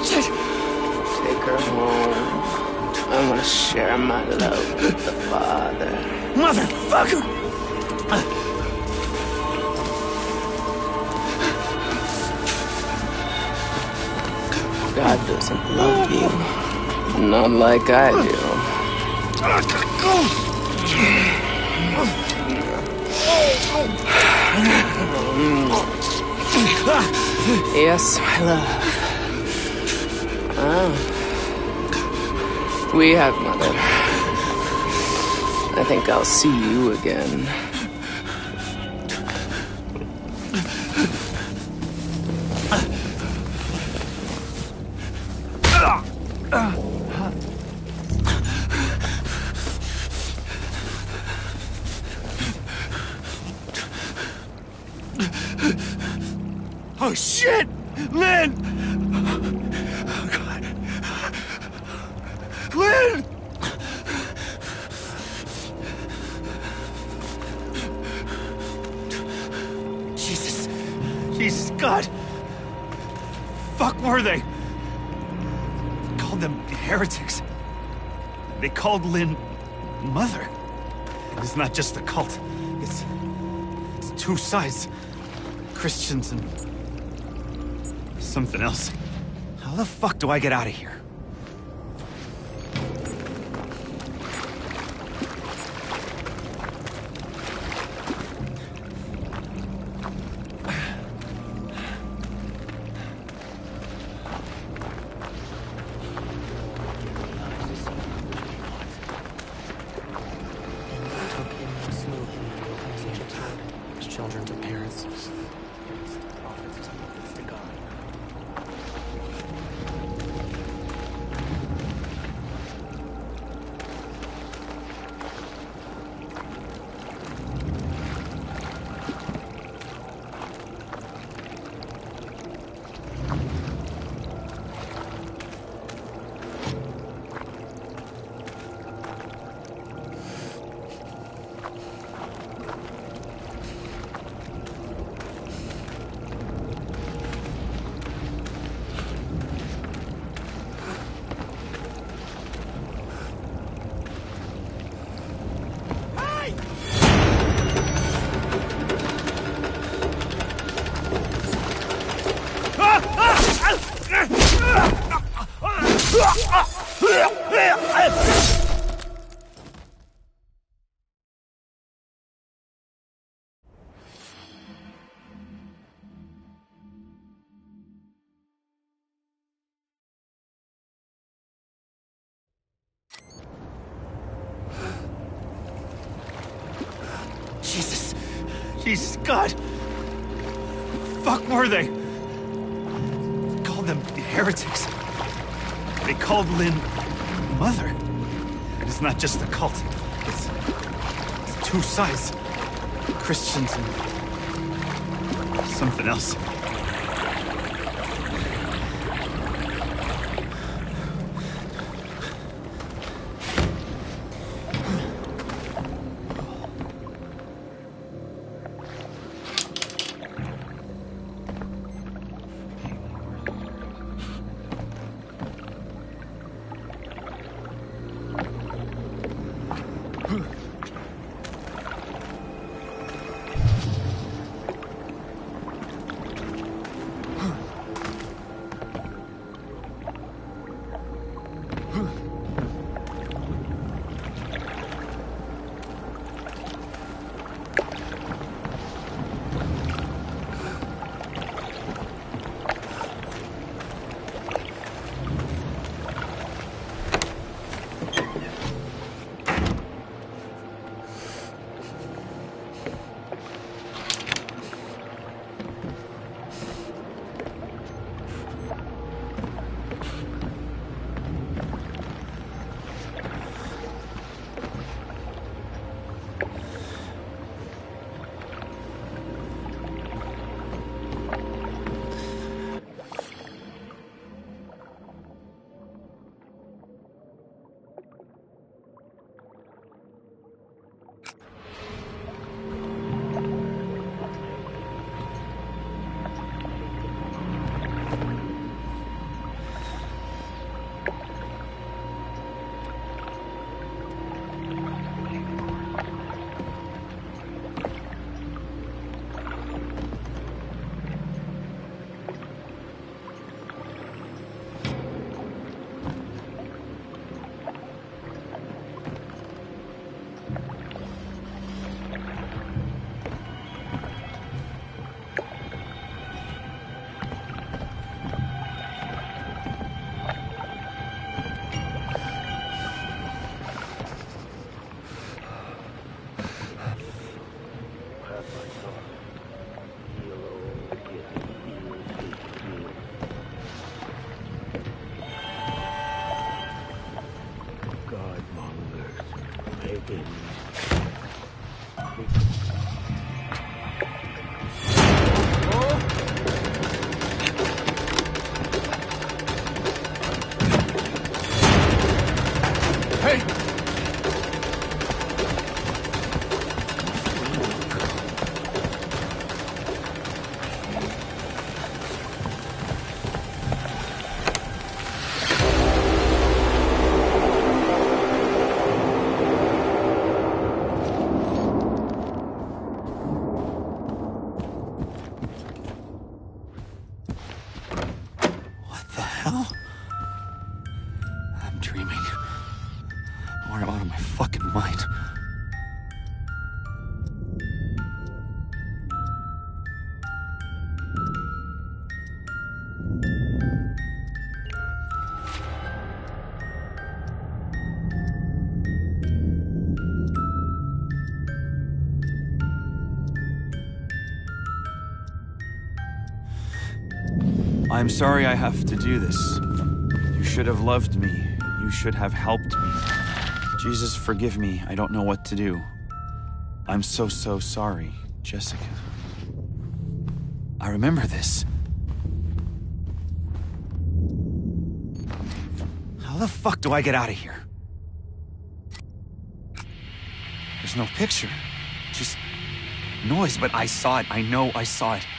Take her home. I want to share my love with the Father. Motherfucker! God doesn't love you. Not like I do. Yes, my love. We have, Mother. I think I'll see you again. Oh shit! Lynn! Oh god. Lynn! Jesus, God! Fuck were they? Called them heretics. They called Lynn Mother. It's not just a cult. It's two sides. Christians and something else. How the fuck do I get out of here? Children to parents. Jesus, God! Fuck were they? Called them heretics. They called Lynn Mother. It's not just a cult. It's two sides. Christians and something else. I'm dreaming. Or I'm out of my fucking mind. I'm sorry I have to do this. You should have loved me. You should have helped me. Jesus, forgive me. I don't know what to do. I'm so sorry, Jessica. I remember this. How the fuck do I get out of here? There's no picture. Just noise, but I saw it. I know I saw it.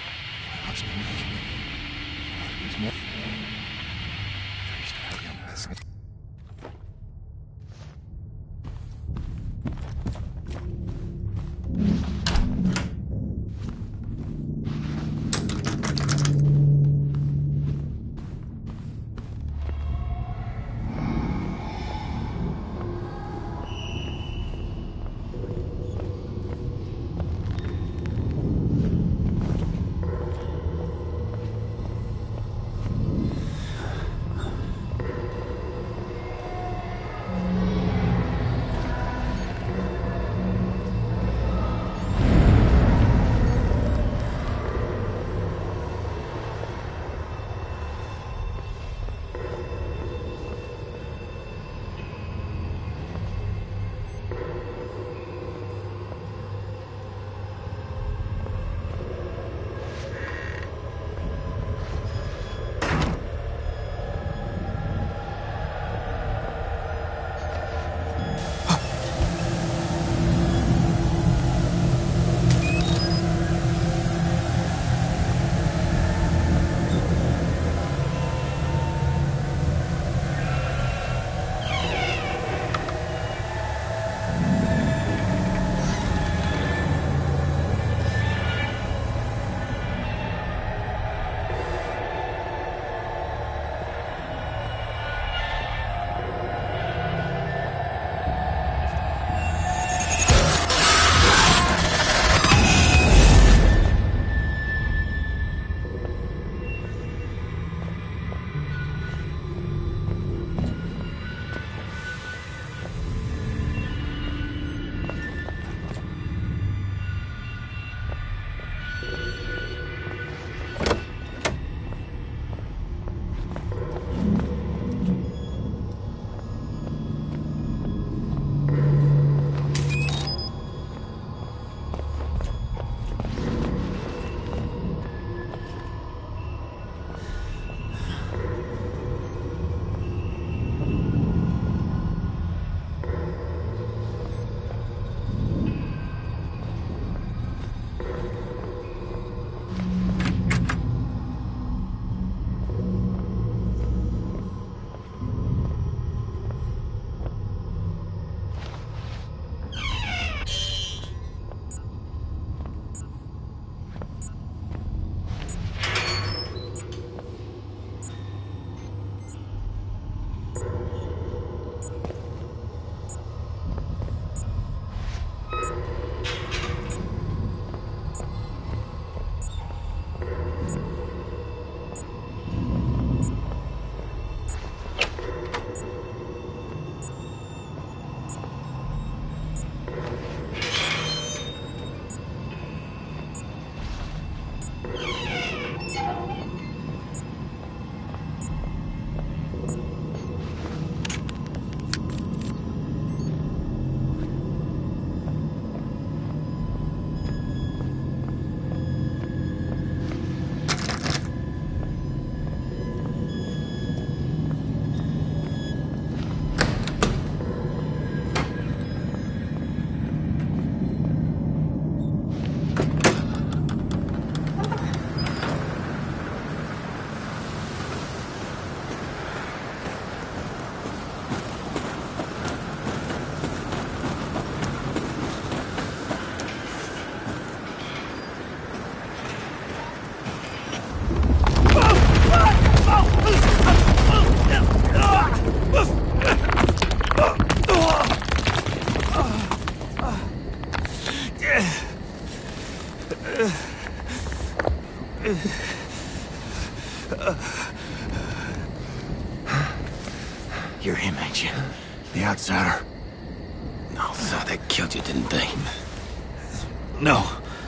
You're him, ain't you? The outsider? No, so they killed you, didn't they? No.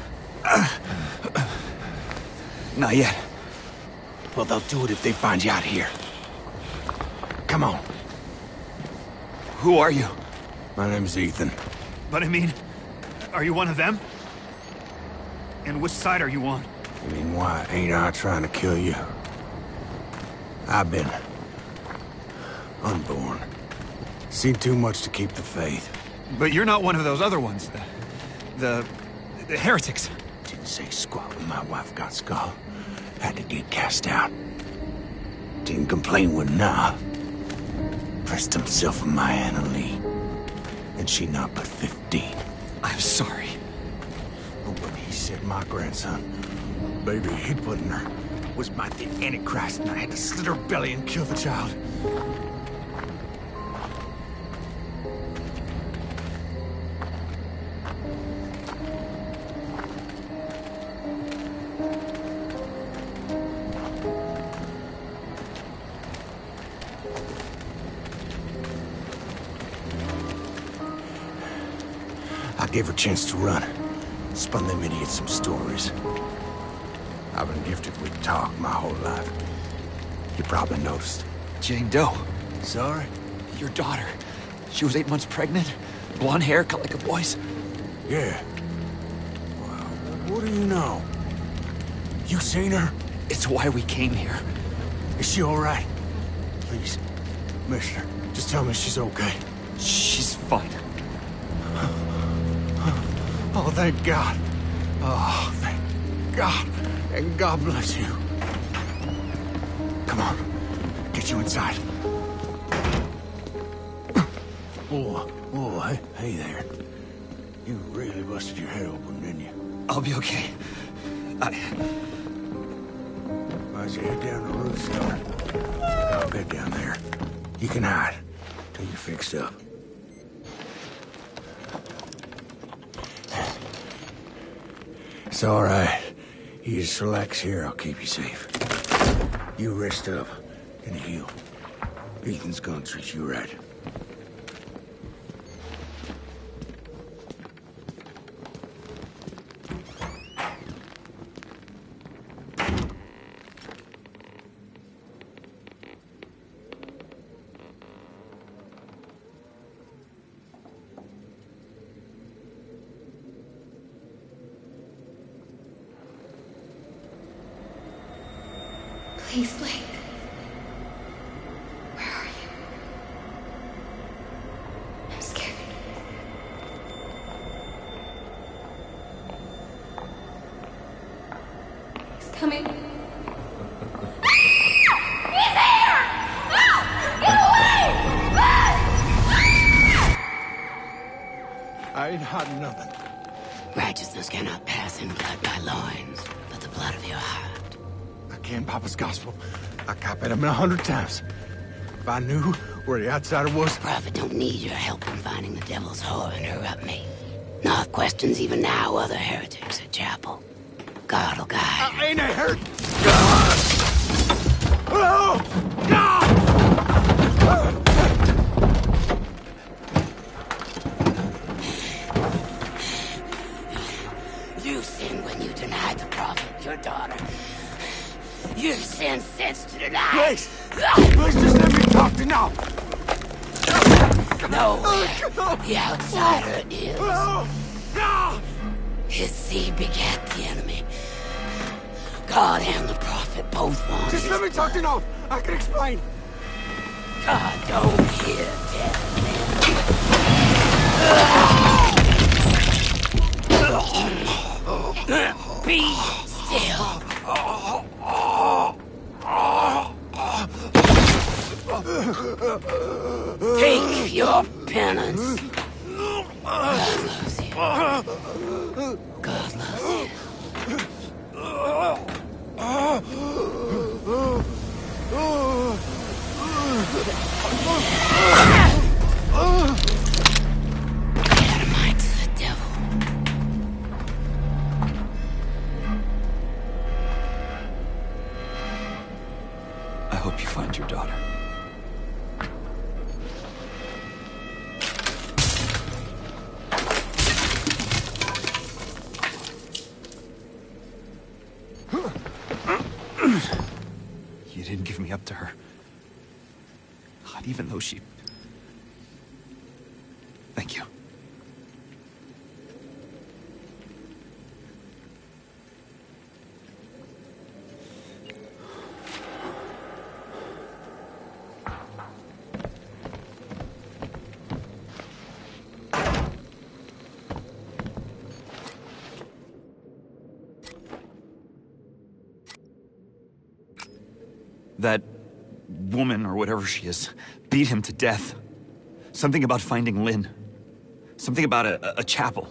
Not yet. Well, they'll do it if they find you out here. Come on. Who are you? My name's Ethan. But I mean, are you one of them? And which side are you on? I mean, why ain't I trying to kill you? I've been unborn. Seen too much to keep the faith. But you're not one of those other ones. The heretics. Didn't say squat when my wife got skull. Had to get cast out. Didn't complain when nah. Pressed himself on my Anna Lee. And she not but 15. I'm sorry. But when he said my grandson, baby he'd put in her, was my the Antichrist, and I had to slit her belly and kill the child. I gave her a chance to run. Spun them idiots some stories. I've been gifted with talk my whole life. You probably noticed. Jane Doe. Sorry? Your daughter. She was 8 months pregnant. Blonde hair, cut like a boy's. Yeah. Well, what do you know? You seen her? It's why we came here. Is she all right? Please, mister, just tell me she's okay. She's fine. Oh, thank God. Oh, thank God. And God bless you. Come on. Get you inside. Oh, hey there. You really busted your head open, didn't you? I'll be okay. Why'd you head down the roof, son? Got a bed down there. You can hide till you're fixed up. It's all right. You just relax here. I'll keep you safe. You rest up and heal. Ethan's gonna treat you right. Please, Blake. Where are you? I'm scared. He's coming. He's here! No! Get away! I ain't hiding nothing. Righteousness cannot pass in blood by loins, but the blood of your heart. I can't Papa's gospel. I copied him 100 times. If I knew where the outsider was... Prophet don't need your help in finding the devil's whore and interrupt me. Nor questions even now other heretics at chapel. God will guide. I ain't a heretic! God! Oh! God! You sinned when you denied the prophet, your daughter. You've sinned since to deny. Please! Please just let me talk to now! No, the outsider is. Oh! No! His seed begat the enemy. God and the prophet both want Just his let me talk to blood. now! I can explain! God don't hear dead men. Be still. Take your penance. God loves you. God loves you. Dynamite to the devil. I hope you find your daughter. me up to her. God, even though she... Thank you. That woman, or whatever she is, beat him to death. Something about finding Lynn. Something about a chapel.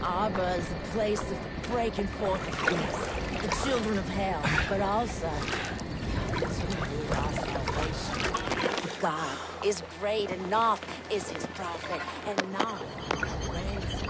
Arbor is a place of breaking forth of peace, the children of hell, but also the opportunity of our salvation. God is great, and Noth is his prophet, and Noth reigns.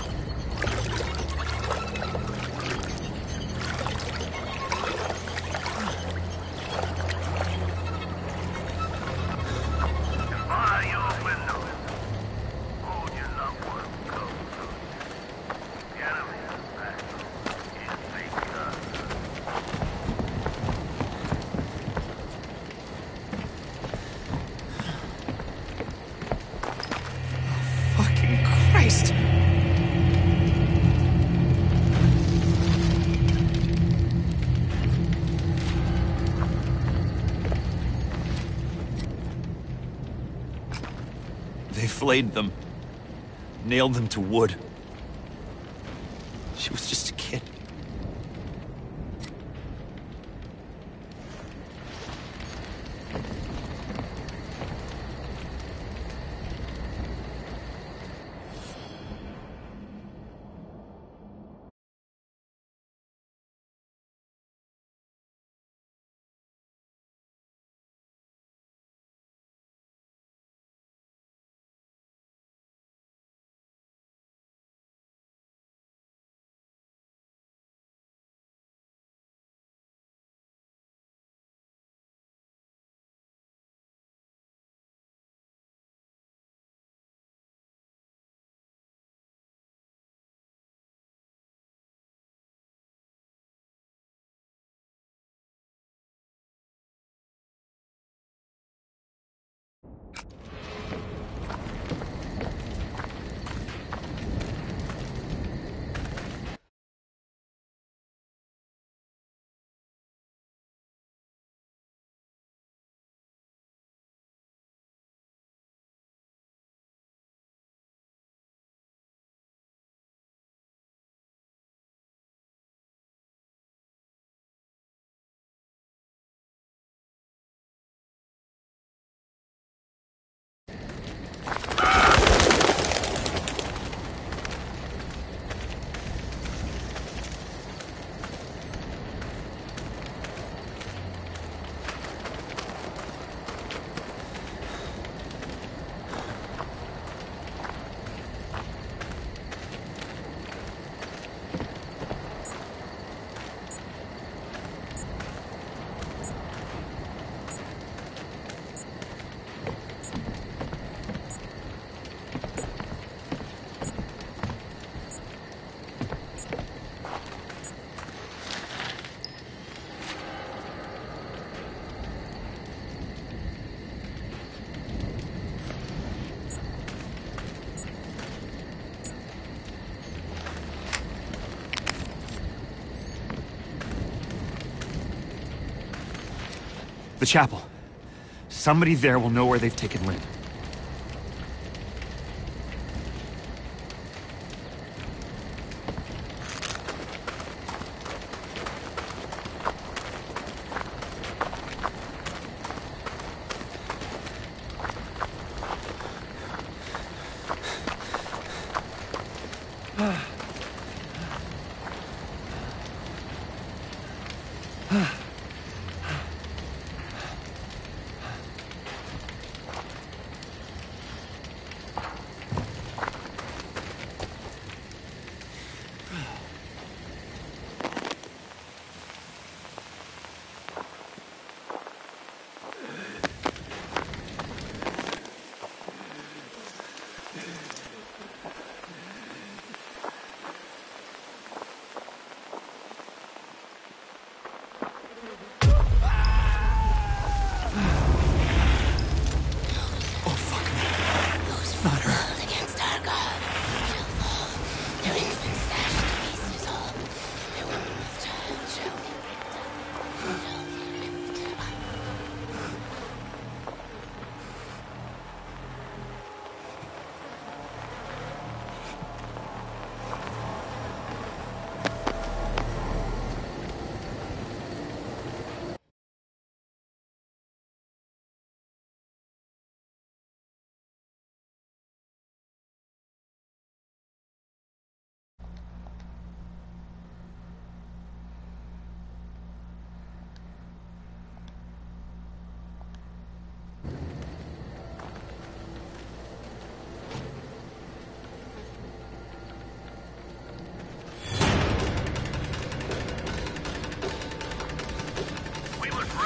Fucking Christ! They flayed them. Nailed them to wood. She was just a kid. The chapel. Somebody there will know where they've taken Lynn.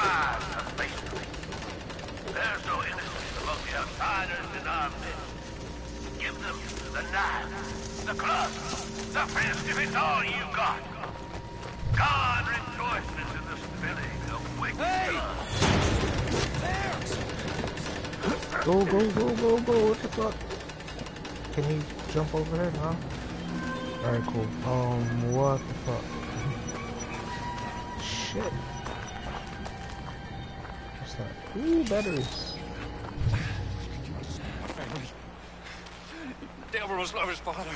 God to face them. There's no innocence among the outsiders in our midst. Give them the knife, the club, the fist if it's all you got. God rejoices in the spilling of wicked blood. Go, go, go, go, go. What the fuck? Can he jump over there? No? Alright, cool. What the fuck? Shit. What's that? Ooh, batteries. The devil must love his father.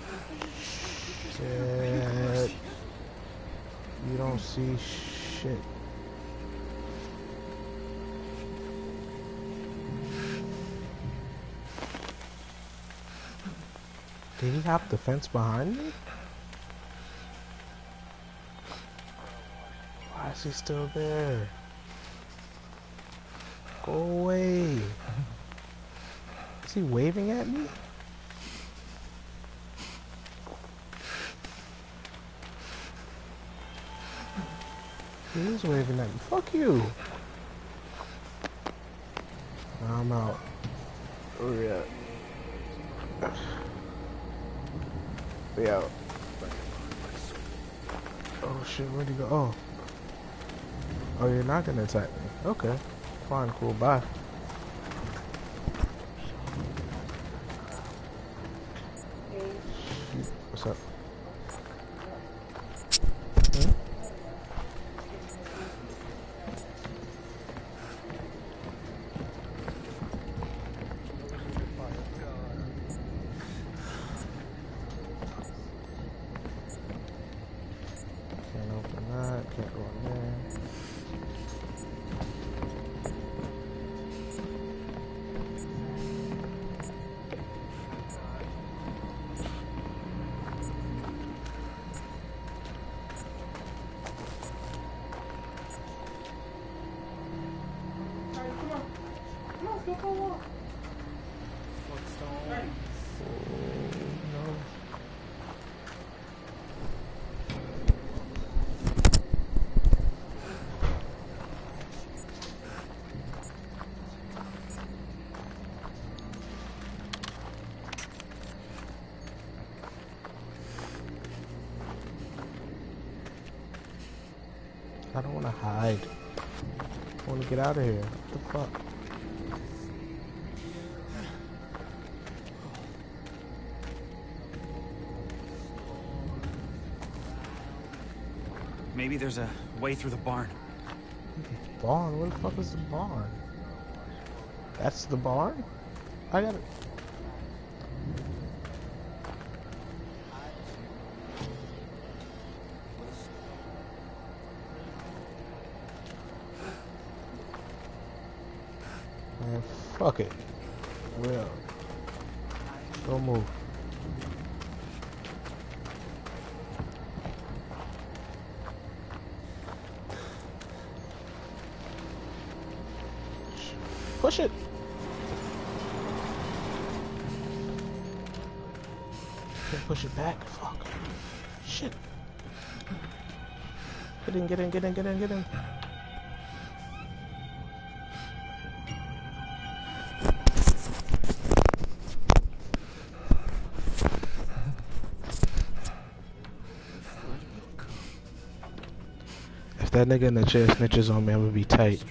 Shit. You don't see shit. Did he hop the fence behind me? Why is he still there? Go away. Is he waving at me? He is waving at me. Fuck you. I'm out. Oh yeah. We out. Oh shit, where'd he go? Oh. Oh, you're not gonna attack me. Okay. Fine, cool, bye. What's up? Hmm? Can't open that, can't go in there. I don't want to hide. I want to get out of here. What the fuck? Maybe there's a way through the barn. Barn? Where the fuck is the barn? That's the barn? I got it. Man, fuck it. Well, don't move. Push it. Can't push it back. Fuck. Shit. Get in, get in, get in, get in, get in. If that nigga in the chair snitches on me, I'm gonna be tight.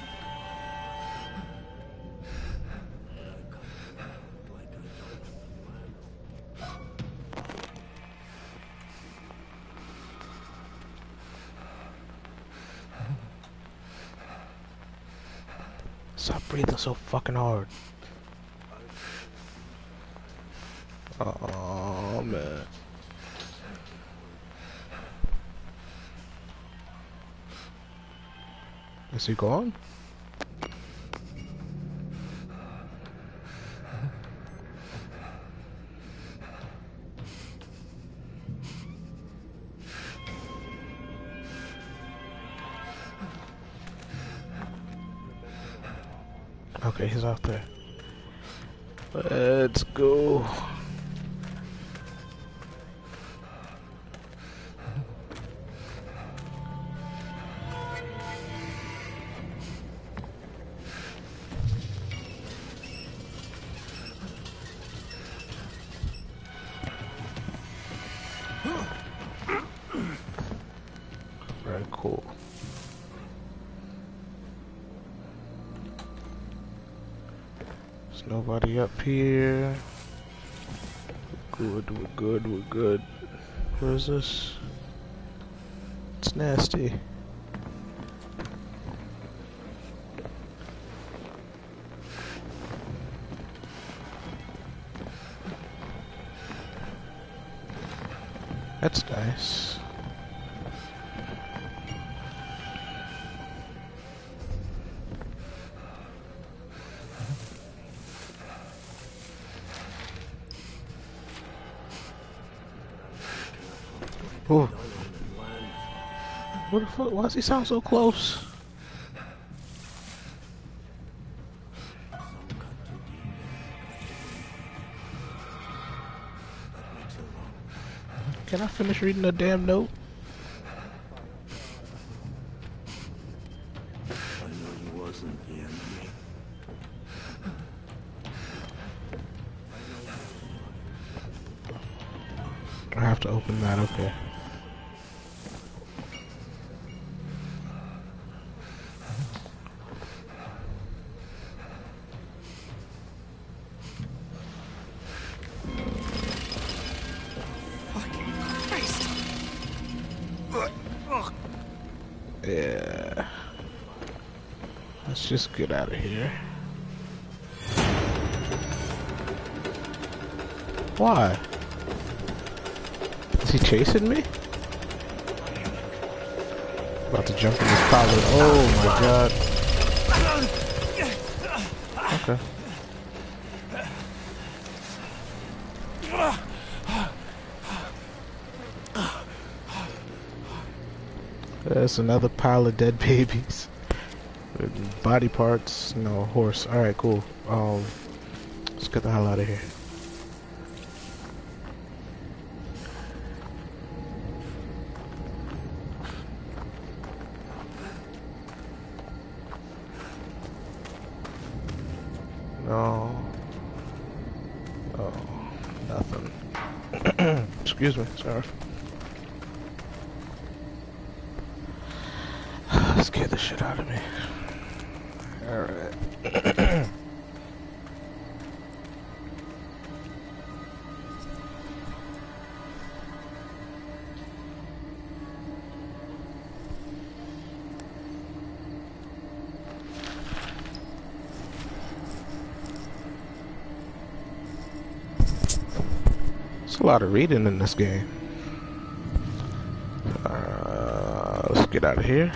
Stop breathing so fucking hard. Oh man. Is he gone? Okay, he's out there. Let's go. cool. There's nobody up here. We're good. Where is this? It's nasty. That's nice. Oh. What the fuck? Why does he sound so close? Can I finish reading the damn note? I know you wasn't the enemy. I have to open that, okay. Yeah. Let's just get out of here. Why? Is he chasing me? About to jump in this pilot. Oh my god. Okay. There's another pile of dead babies. Body parts, no horse. Alright, cool. Let's get the hell out of here. No. Oh, nothing. Excuse me, sorry. Scared the shit out of me. Alright. There's a lot of reading in this game. Let's get out of here.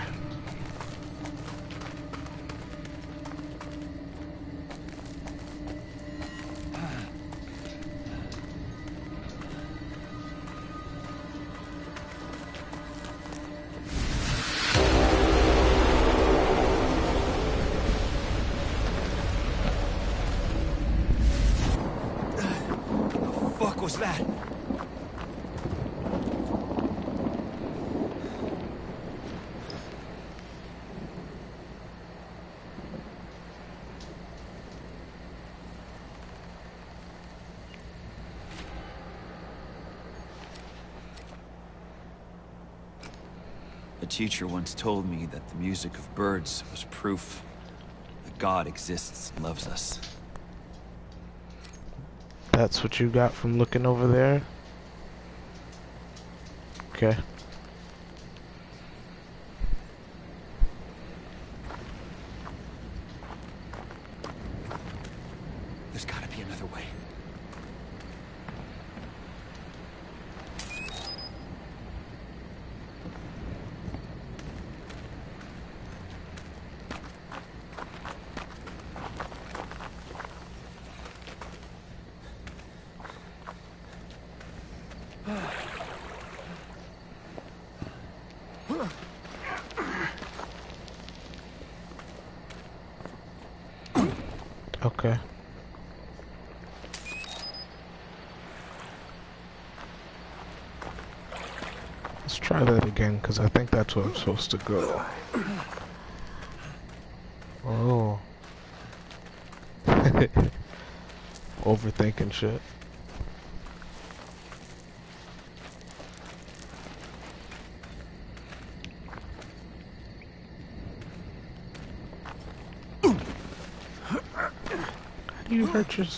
What was that? A teacher once told me that the music of birds was proof that God exists and loves us. That's what you got from looking over there? Okay. There's gotta be another way. Okay. Let's try that again, because I think that's where I'm supposed to go. Oh. Overthinking shit. You hurt your...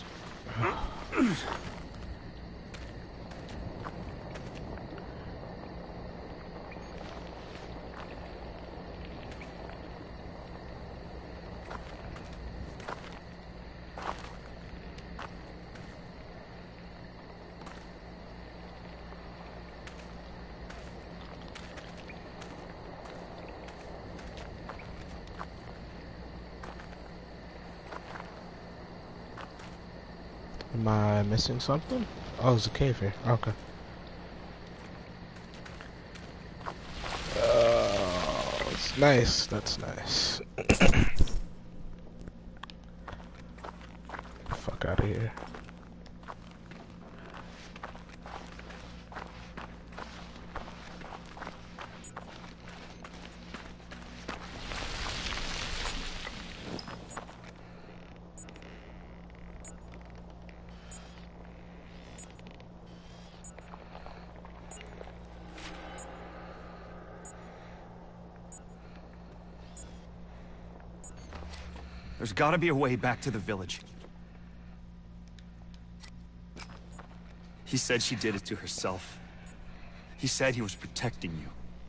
Am I missing something? Oh, there's a cave here. Okay. Oh, it's nice. That's nice. Fuck out of here. There's gotta be a way back to the village. He said she did it to herself. He said he was protecting you.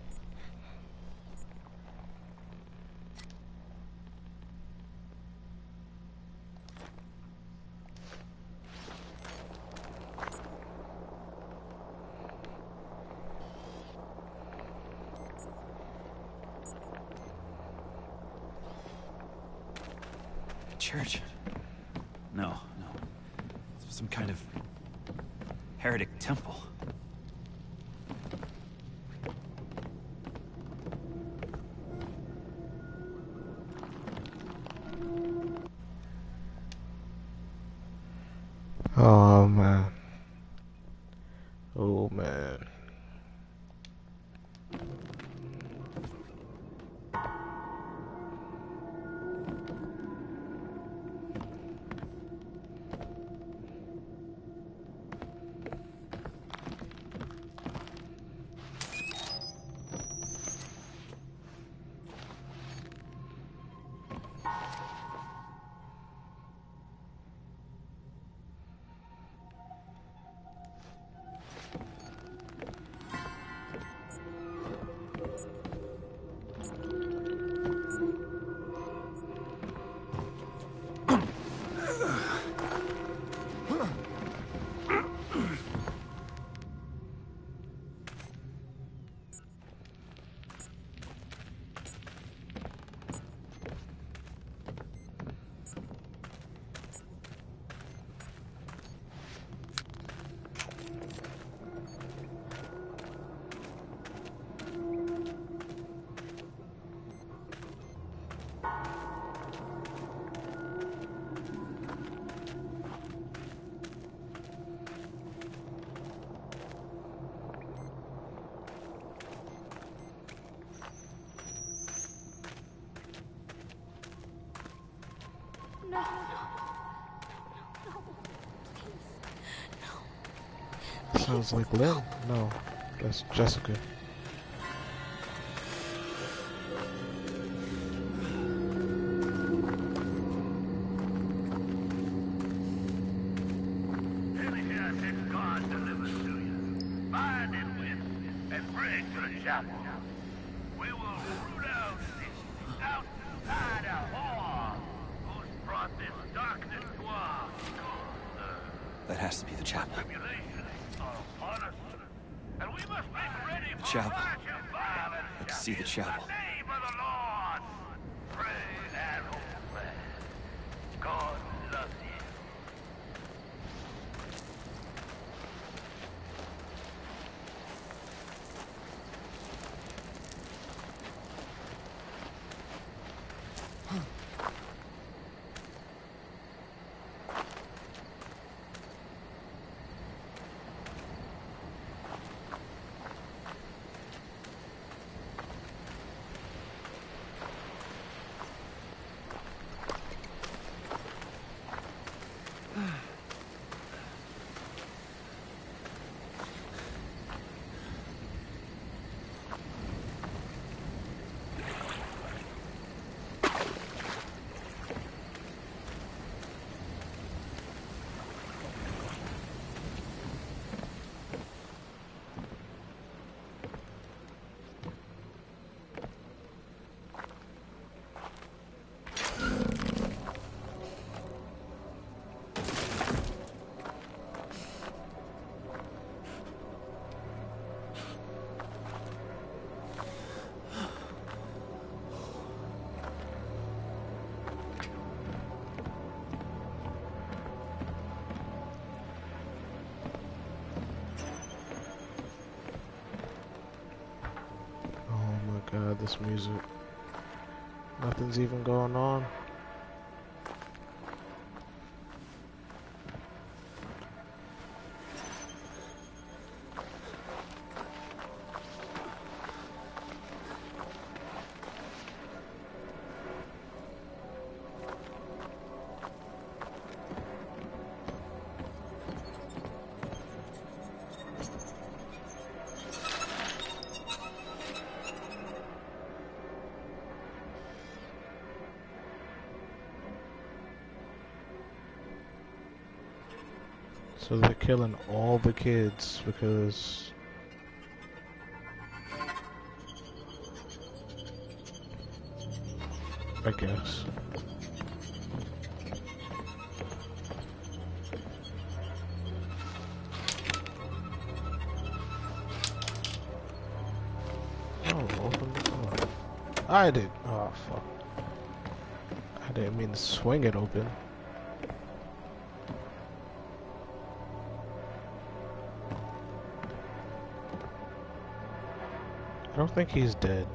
Church? No. Some kind of heretic temple. Oh man. Oh man. Sounds like Lynn. No, that's Jessica. God delivers to you. Bind and whip and bring to the chapel. We will root out this outside whore who's brought this darkness to our schools. That has to be the chapel. Tribulations are upon us, and we must make ready for Chapel. march and violence. I can see the chapel. In the name of the Lord, pray and obey. God loves you. this music. Nothing's even going on. So they're killing all the kids because I guess. Oh, open the door. I did. Oh, fuck. I didn't mean to swing it open. I don't think he's dead.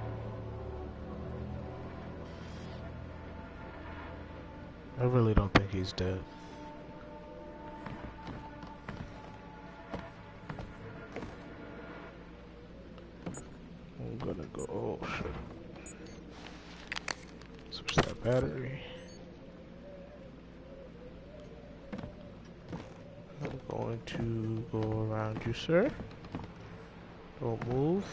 I really don't think he's dead. I'm gonna go. Oh shit. Switch that battery. I'm going to go around you, sir. Don't move.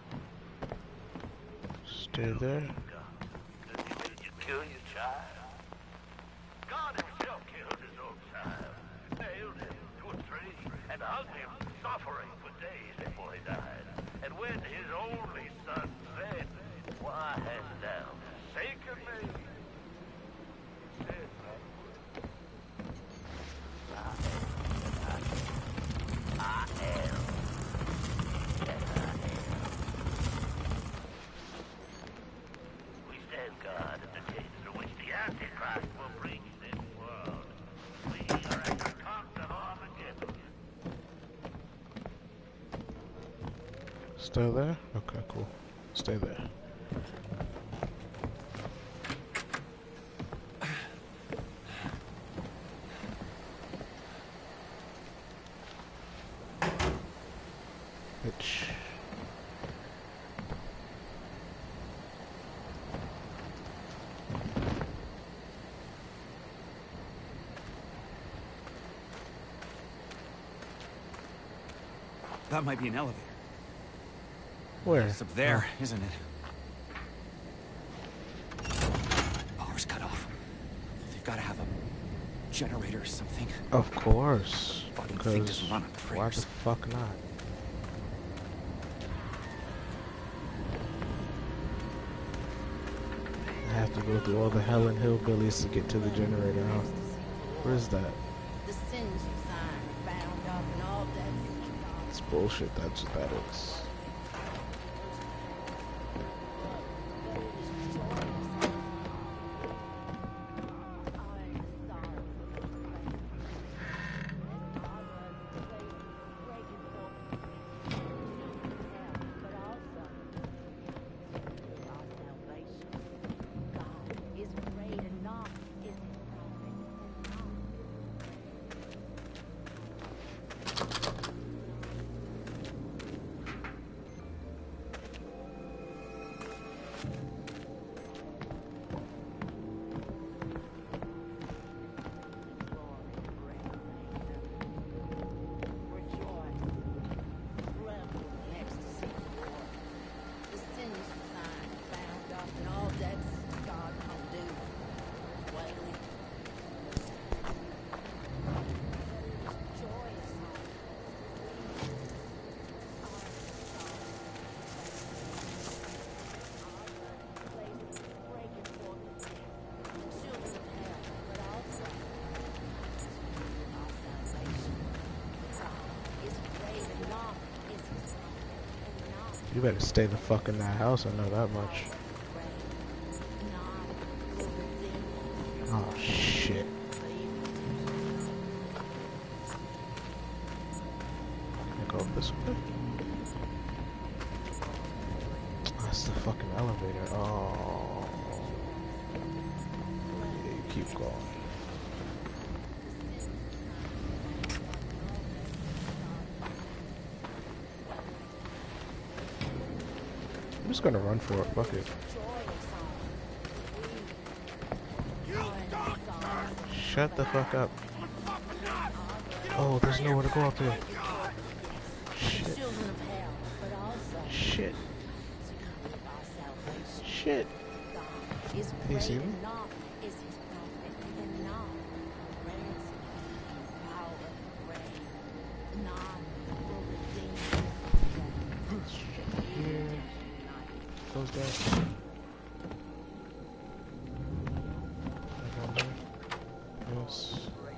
Stay there. Did you kill your child? God himself killed his own child, nailed him to a tree, and hung him, suffering for days before he died. And when his only son fled, why hast thou forsaken me? I am. We stand guard at the gate through which the Antichrist will bring this world. We are at the cost of Armageddon. Still there? Okay, cool. Stay there. Bitch. That might be an elevator. Where? It's up there, isn't it? Power's cut off. They've got to have a generator or something. Of course. Fucking thing doesn't run on prayers. Why the fuck not? I have to go through all the Helen hillbillies to get to the generator, huh? Where is that? The sins you signed are bound up in all debts. It's bullshit, that's what that is. You better stay the fuck in that house, I know that much. Oh shit. Can I go up this way? That's the fucking keep going. I'm just gonna run for it. Fuck it. Shut the fuck up. Oh, there's nowhere to go up here. Shit. Shit. Shit. Do you see me? Here. Close that. Yes.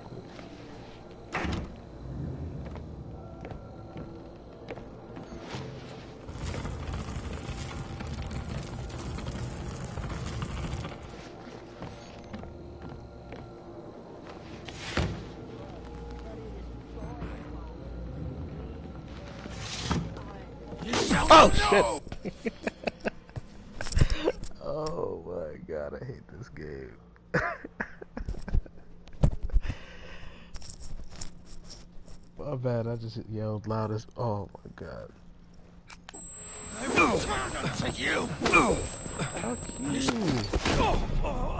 Oh shit! Oh my god, I hate this game. My bad, I just yelled loudest. Oh my god. To you. Fuck you.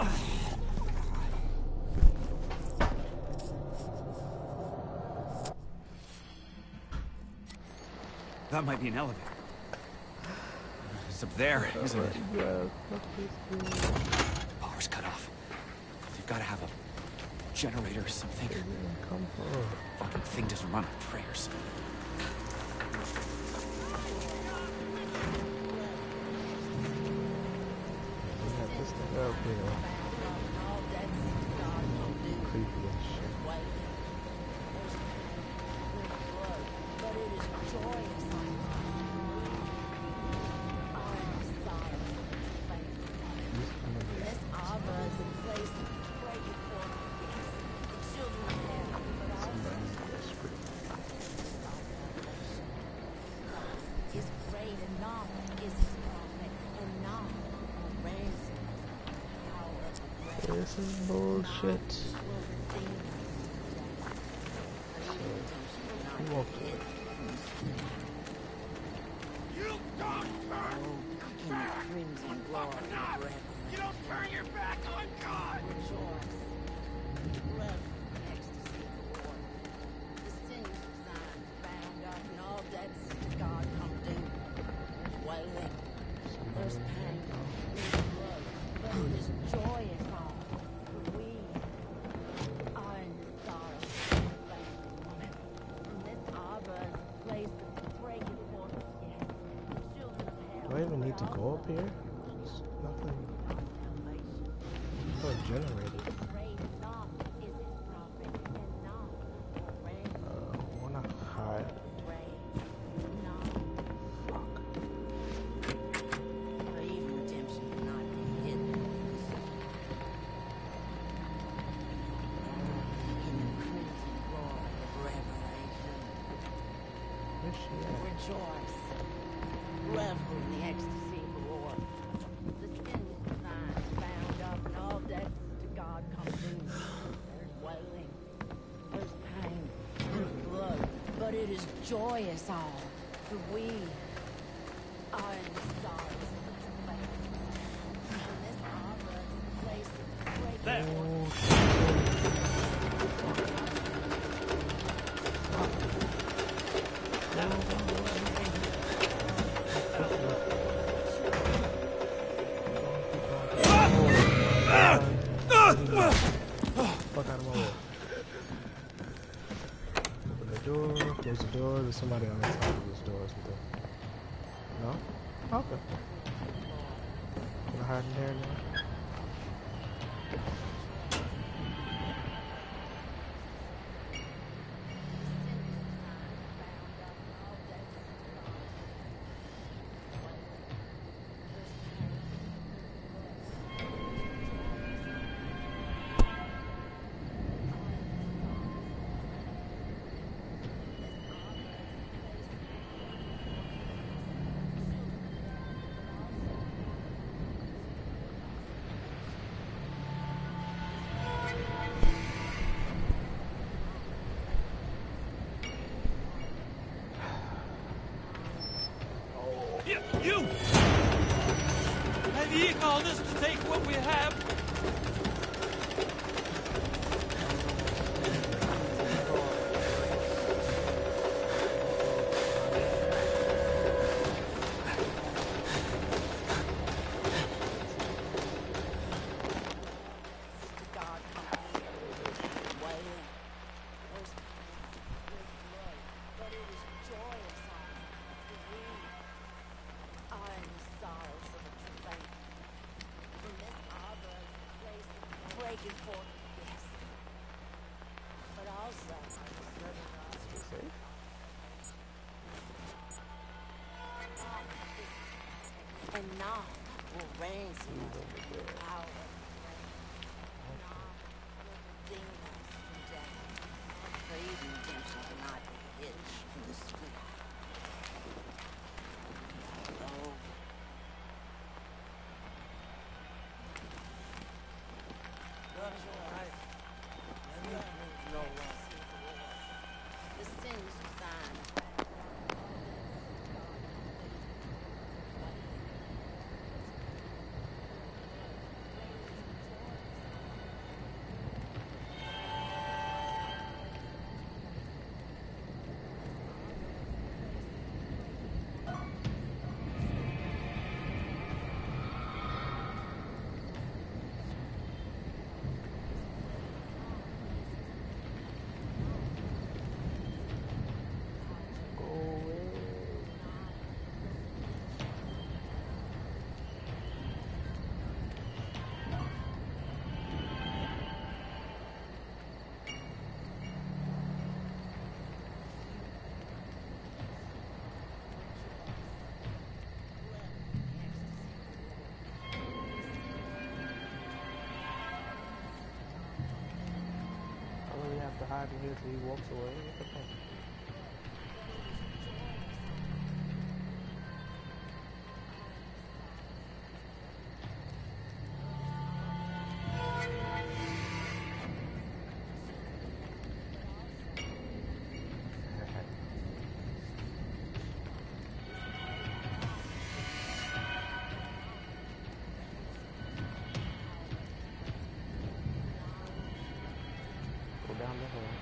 That might be an elevator. It's up there, isn't it? Yeah, fuck this game. Power's cut off. They've got to have a generator or something. Where did it come from? Fucking thing doesn't run on prayers. We got this thing up here. Creepy as shit. This is bullshit. Who walked away? You don't turn back! You don't turn your back on God! There's pain, there's blood, but it is joy in all. For we are in the sorrow and this arbor is a place of breaking forth of yes. The children of hell. Do I even need to go up here? There's nothing. Oh, generated. I wanna hide. Rejoice. Revel in the ecstasy of the Lord. The sinless design is bound up and all debts to God come due. There's wailing. There's pain. There's blood. But it is joyous all. For we are in the sorrows of faith. And this arbor is a place of great Fuck out of my way. Open the door, close the door. There's somebody on the side of this door, isn't there? No? Okay. Gonna hide in there now. breaking forth, yes. But also, and now will ransom us with the power of grace. Now will redeem us from death. For even redemption cannot be hidden from the split eye. Oh. Love's alright. Let me prove no love. The sins you sign. To hide in here till he walks away. What the fuck? Go down the hole.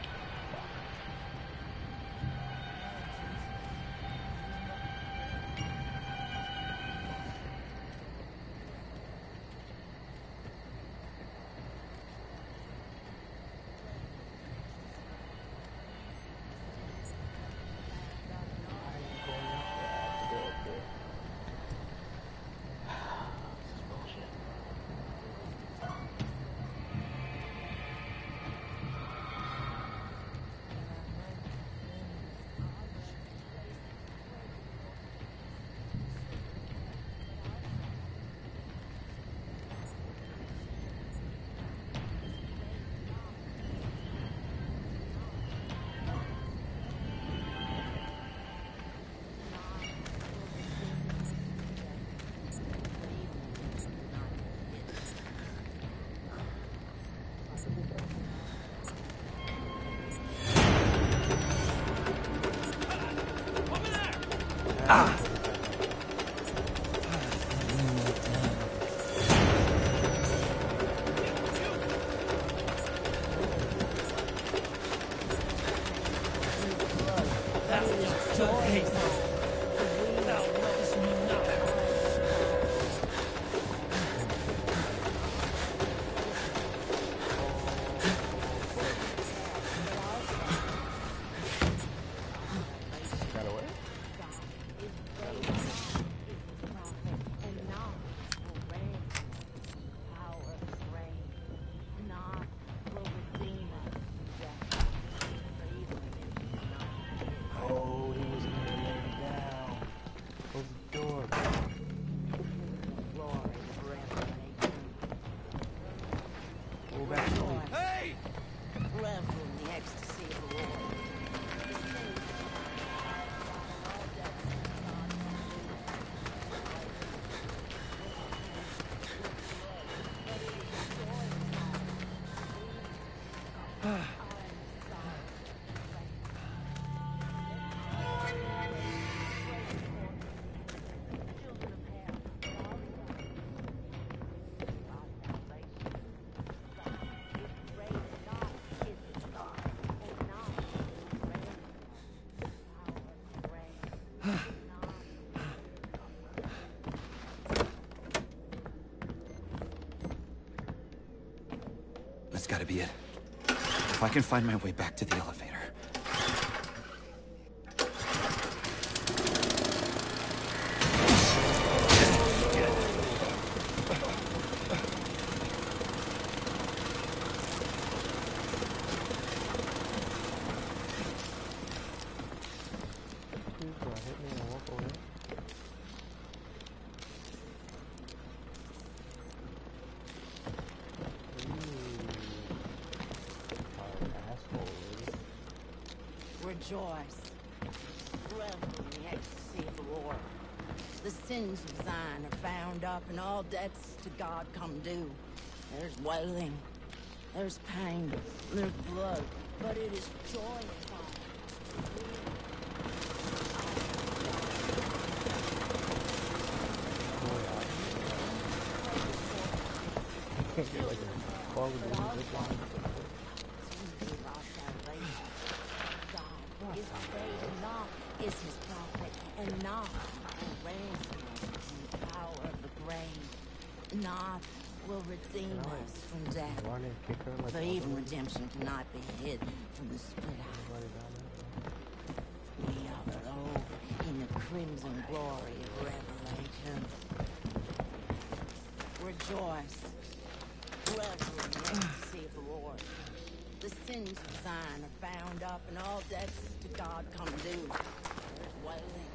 That's gotta be it. If I can find my way back to the elevator. Rejoice. Revel in the ecstasy of the Lord. The sins of thine are bound up, and all debts to God come due. There's wailing, there's pain, there's blood, but it is joy upon. Get like a quality zip line. God is great, and Knock is his prophet, and Knock will ransom us from the power of the grave. Knock will redeem us from death. Run and kick her like For even redemption cannot be hidden from the split eye. We are clothed in the crimson glory of revelation. Rejoice. Revel in the ecstasy of the Lord. The sins of thine are bound up, and all debts to God come due. There's wailing.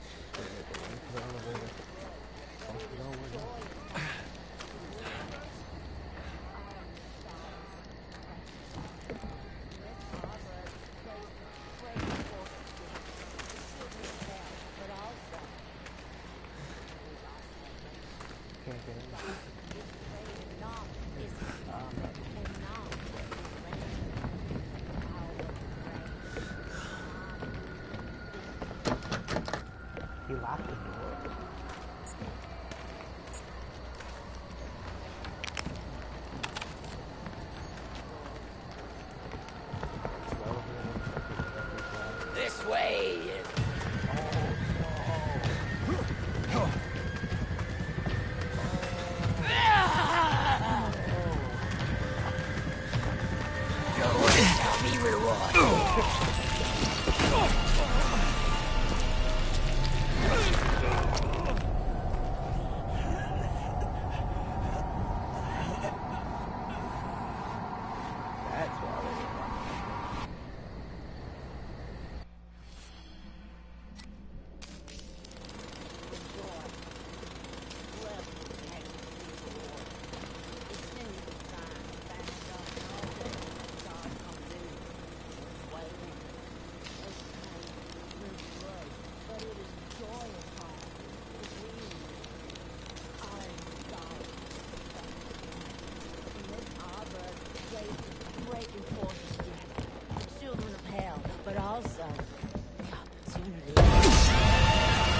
Can't get in. He locked the door. This way. Shall be rewarded. That's why they didn't want breaking forth again. The children of hell, but also the opportunity.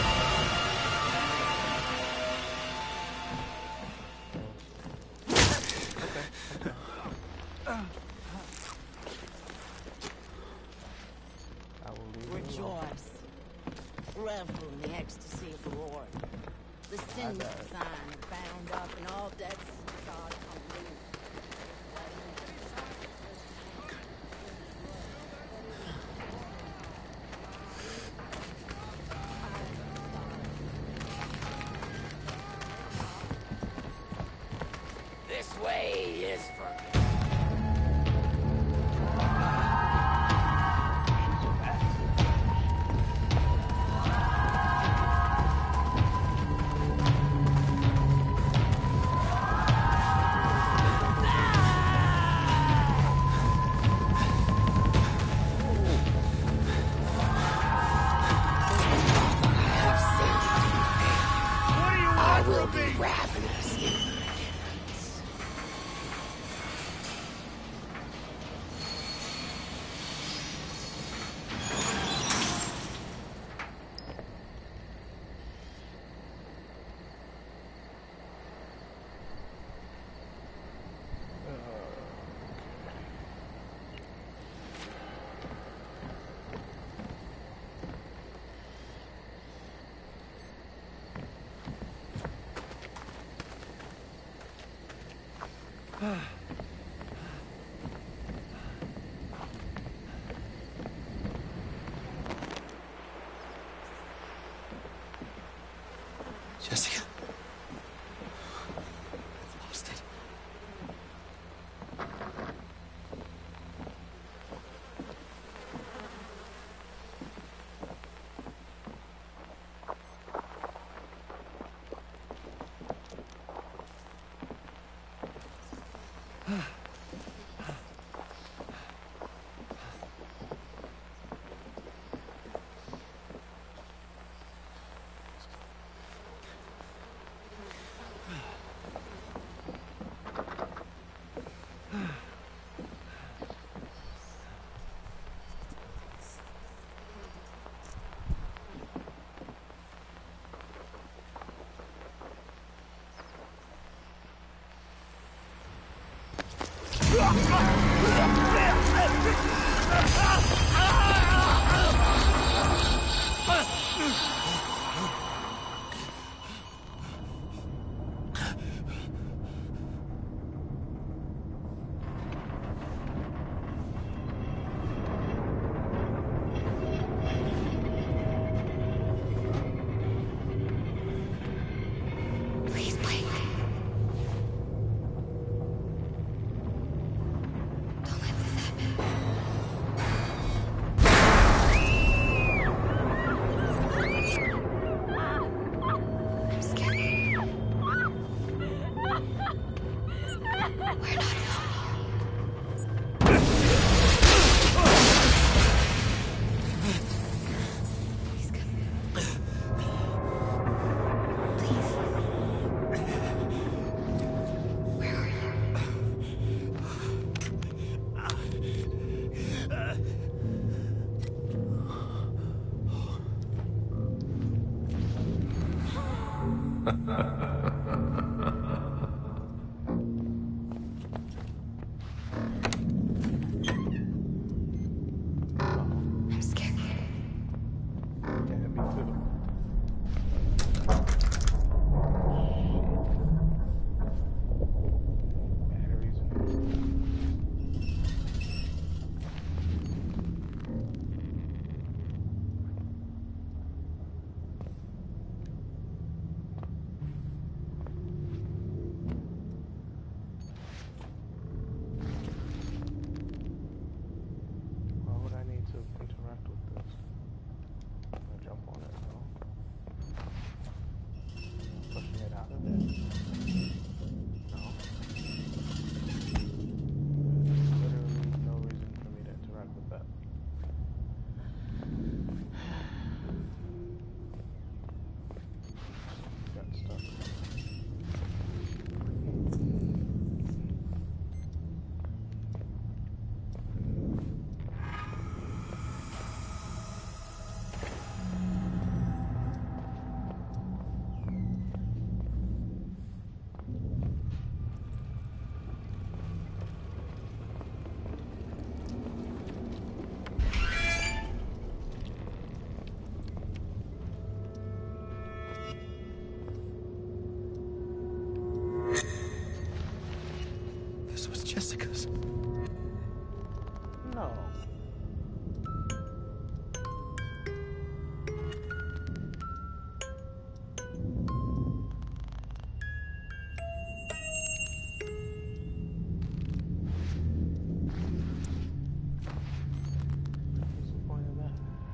I will leave you alone. Rejoice. Revel in the ecstasy of the Lord. The sins of thine are bound up, and all debts to God come due. This way is for I will be ravenous in vengeance. Jessica. I've lost it. Please, Blake. Don't let this happen. I'm scared. We're not alone. Please come. Please. Where are you? I'm scared. Yeah, me too. Batteries in here. Why would I need to interact with this? I'm gonna jump on it, no? Pushing it out of there? No. There's literally no reason for me to interact with that. Got stuck. This was Jessica's. No. What's the point of that?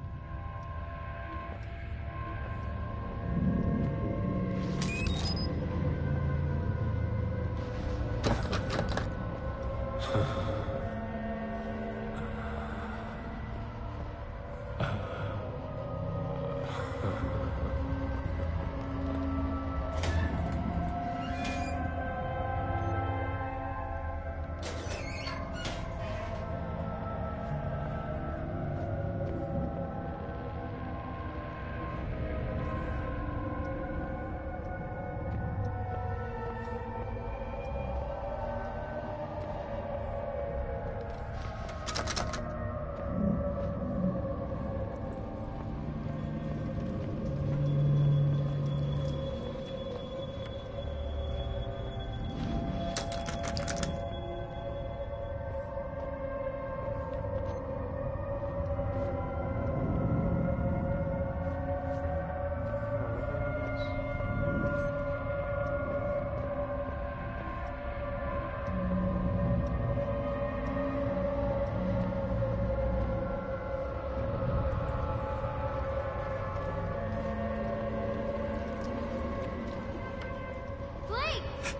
Blake!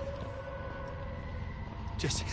Jessica.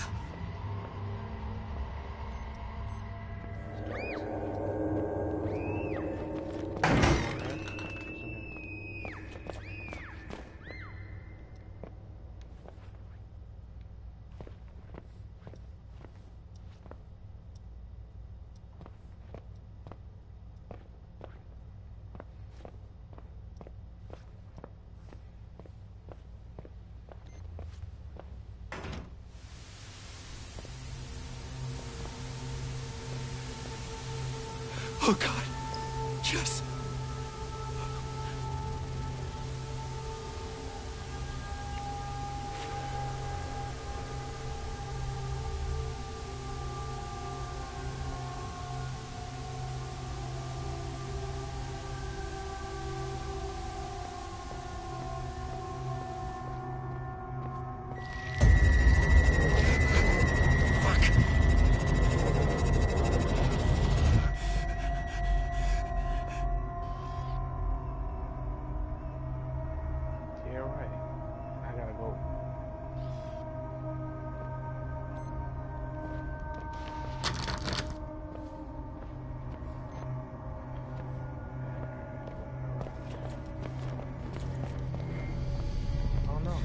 Oh God. Jess. Yeah, right. I gotta go. Oh no.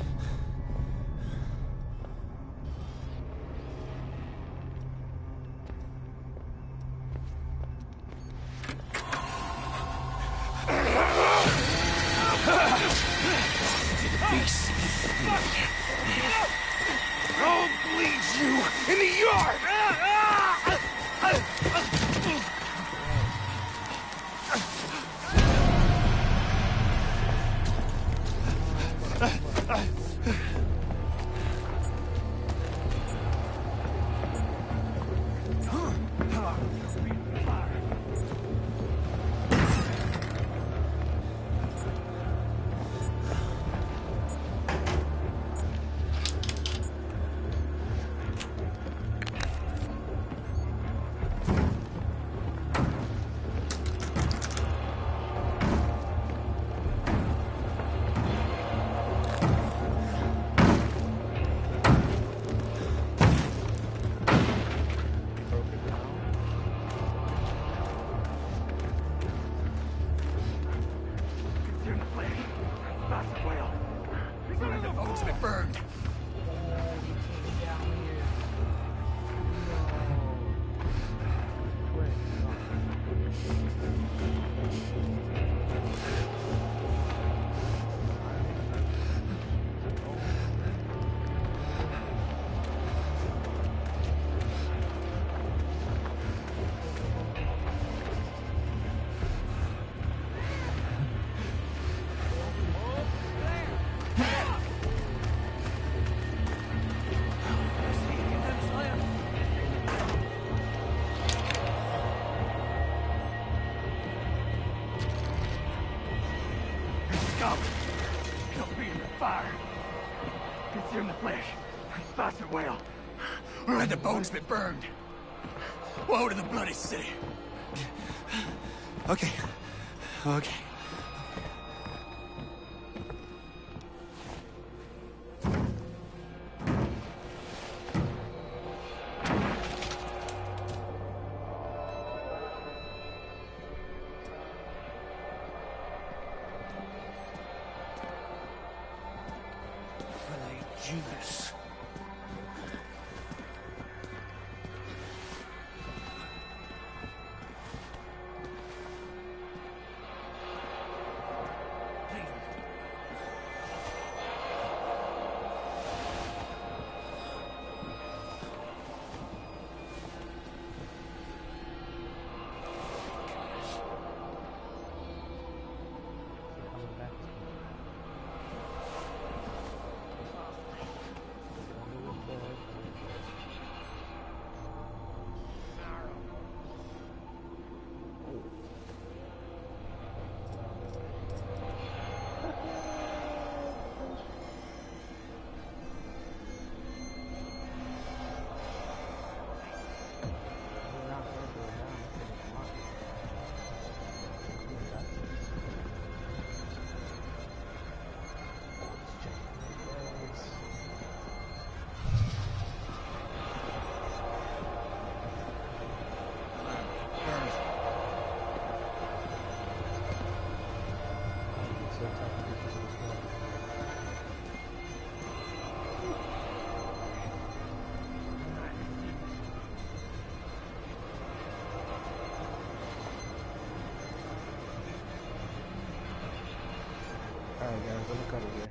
Beast. I'll bleed you in the yard! Scum! Don't be in the fire. Consume the flesh. Spice it well. Or the bones that burned. Woe to the bloody city. Okay. Okay. Judas. Alright guys, let me cut it here.